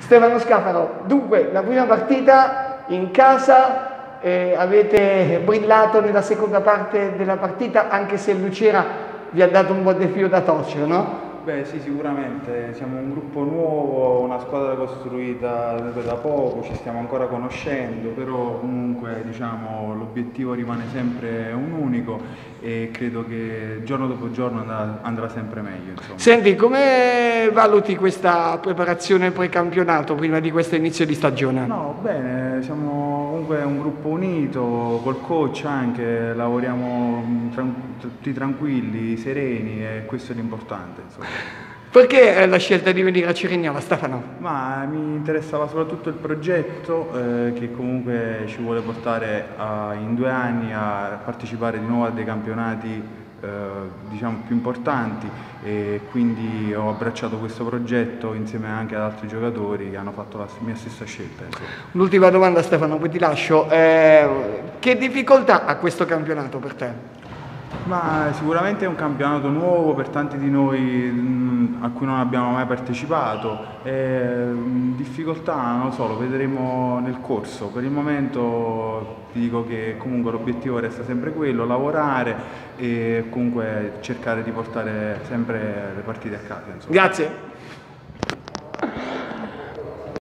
Stefano Scafaro, dunque la prima partita in casa, avete brillato nella seconda parte della partita, anche se Lucera vi ha dato un po' di filo da torcere, no? Beh sì, sicuramente, siamo un gruppo nuovo, una squadra costruita da poco, ci stiamo ancora conoscendo, però comunque diciamo, l'obiettivo rimane sempre un unico e credo che giorno dopo giorno andrà sempre meglio. Insomma. Senti, come valuti questa preparazione precampionato prima di questo inizio di stagione? No, bene, siamo comunque un gruppo unito, col coach anche, lavoriamo tutti tranquilli, sereni e questo è l'importante. Perché la scelta di venire a Cerignola, Stefano? Ma mi interessava soprattutto il progetto che comunque ci vuole portare in 2 anni a partecipare di nuovo a dei campionati diciamo più importanti e quindi ho abbracciato questo progetto insieme anche ad altri giocatori che hanno fatto la mia stessa scelta. L'ultima domanda Stefano, poi ti lascio. Che difficoltà ha questo campionato per te? Ma sicuramente è un campionato nuovo per tanti di noi a cui non abbiamo mai partecipato. Difficoltà, non lo so, lo vedremo nel corso. Per il momento ti dico che comunque l'obiettivo resta sempre quello, lavorare e comunque cercare di portare sempre le partite a casa. Insomma. Grazie.